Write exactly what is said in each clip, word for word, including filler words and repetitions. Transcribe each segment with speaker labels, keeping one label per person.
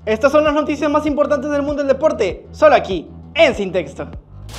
Speaker 1: Estas son las noticias más importantes del mundo del deporte, solo aquí, en Sin Texto.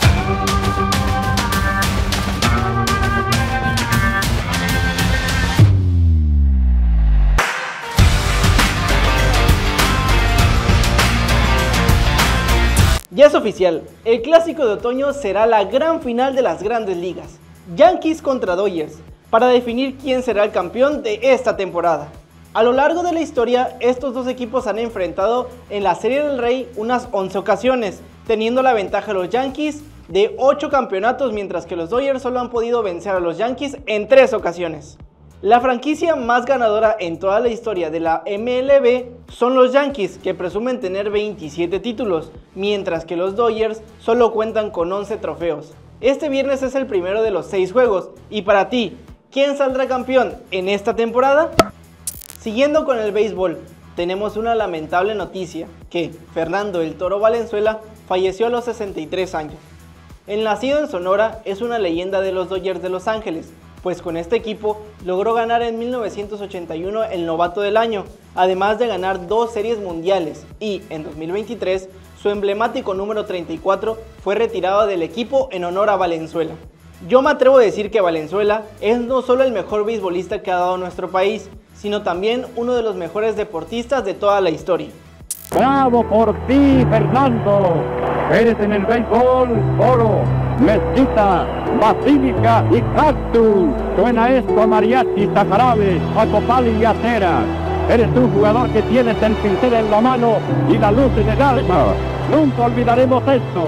Speaker 1: Ya es oficial, el clásico de otoño será la gran final de las grandes ligas, Yankees contra Dodgers, para definir quién será el campeón de esta temporada. A lo largo de la historia, estos dos equipos han enfrentado en la Serie del Rey unas once ocasiones, teniendo la ventaja los Yankees de ocho campeonatos, mientras que los Dodgers solo han podido vencer a los Yankees en tres ocasiones. La franquicia más ganadora en toda la historia de la M L B son los Yankees, que presumen tener veintisiete títulos, mientras que los Dodgers solo cuentan con once trofeos. Este viernes es el primero de los seis juegos, y para ti, ¿quién saldrá campeón en esta temporada? Siguiendo con el béisbol, tenemos una lamentable noticia, que Fernando "El Toro" Valenzuela falleció a los sesenta y tres años. El nacido en Sonora es una leyenda de los Dodgers de Los Ángeles, pues con este equipo logró ganar en mil novecientos ochenta y uno el novato del año, además de ganar dos series mundiales, y en dos mil veintitrés su emblemático número treinta y cuatro fue retirado del equipo en honor a Valenzuela. Yo me atrevo a decir que Valenzuela es no solo el mejor beisbolista que ha dado nuestro país, sino también uno de los mejores deportistas de toda la historia.
Speaker 2: ¡Bravo por ti, Fernando! Eres en el béisbol oro, mezquita, basílica y cactus. Suena esto a mariachis, a jarabes, a copal y a cera. Eres un jugador que tienes el pincel en la mano y la luz en el alma. Nunca olvidaremos esto.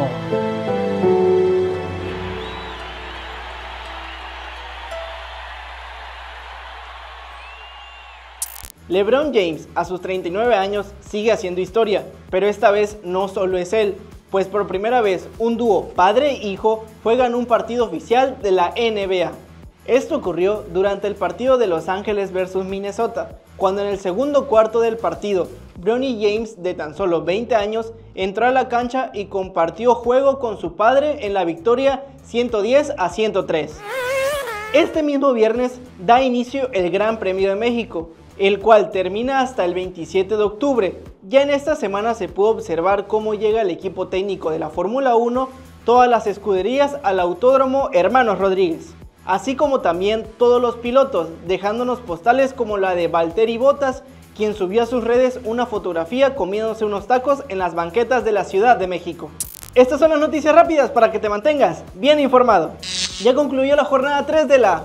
Speaker 1: LeBron James, a sus treinta y nueve años, sigue haciendo historia, pero esta vez no solo es él, pues por primera vez un dúo padre e hijo juegan un partido oficial de la N B A. Esto ocurrió durante el partido de Los Ángeles versus Minnesota, cuando en el segundo cuarto del partido, Bronny James, de tan solo veinte años, entró a la cancha y compartió juego con su padre en la victoria ciento diez a ciento tres. Este mismo viernes da inicio el Gran Premio de México, el cual termina hasta el veintisiete de octubre. Ya en esta semana se pudo observar cómo llega el equipo técnico de la Fórmula uno, todas las escuderías al Autódromo Hermanos Rodríguez, así como también todos los pilotos, dejándonos postales como la de Valtteri Bottas, quien subió a sus redes una fotografía comiéndose unos tacos en las banquetas de la Ciudad de México. Estas son las noticias rápidas para que te mantengas bien informado. Ya concluyó la jornada tres de la...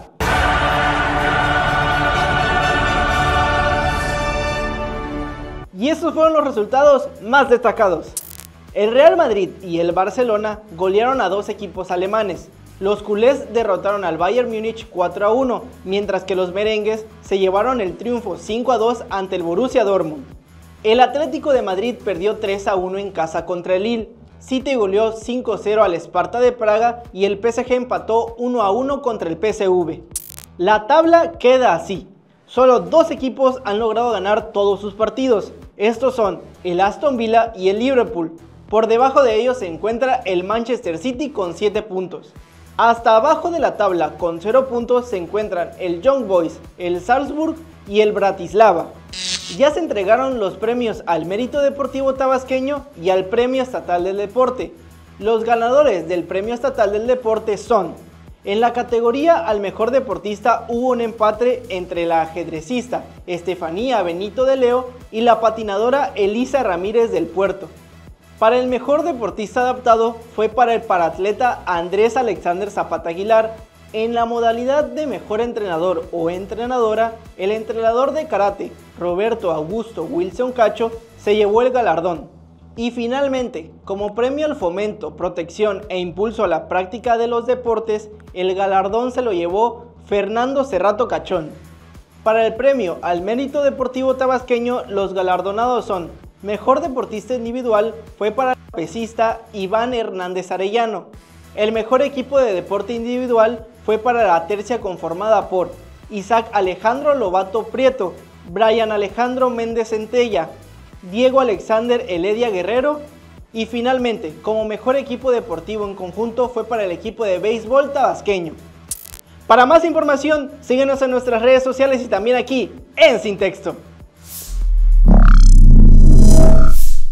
Speaker 1: Y estos fueron los resultados más destacados. El Real Madrid y el Barcelona golearon a dos equipos alemanes. Los culés derrotaron al Bayern Múnich cuatro a uno, mientras que los merengues se llevaron el triunfo cinco a dos ante el Borussia Dortmund. El Atlético de Madrid perdió tres a uno en casa contra el Lille. City goleó cinco a cero al Sparta de Praga y el P S G empató uno a uno contra el P S V. La tabla queda así. Solo dos equipos han logrado ganar todos sus partidos. Estos son el Aston Villa y el Liverpool. Por debajo de ellos se encuentra el Manchester City con siete puntos. Hasta abajo de la tabla con cero puntos se encuentran el Young Boys, el Salzburg y el Bratislava. Ya se entregaron los premios al Mérito Deportivo Tabasqueño y al Premio Estatal del Deporte. Los ganadores del Premio Estatal del Deporte son: en la categoría al mejor deportista hubo un empate entre la ajedrecista Estefanía Benito de Leo y la patinadora Elisa Ramírez del Puerto. Para el mejor deportista adaptado fue para el paratleta Andrés Alexander Zapata Aguilar. En la modalidad de mejor entrenador o entrenadora, el entrenador de karate Roberto Augusto Wilson Cacho se llevó el galardón. Y finalmente, como premio al fomento, protección e impulso a la práctica de los deportes, el galardón se lo llevó Fernando Cerrato Cachón. Para el premio al Mérito Deportivo Tabasqueño, los galardonados son: mejor deportista individual fue para el pesista Iván Hernández Arellano. El mejor equipo de deporte individual fue para la tercia conformada por Isaac Alejandro Lobato Prieto, Brian Alejandro Méndez Centella, Diego Alexander Heredia Guerrero, y finalmente, como mejor equipo deportivo en conjunto fue para el equipo de béisbol tabasqueño. Para más información, síguenos en nuestras redes sociales y también aquí en Sin Texto.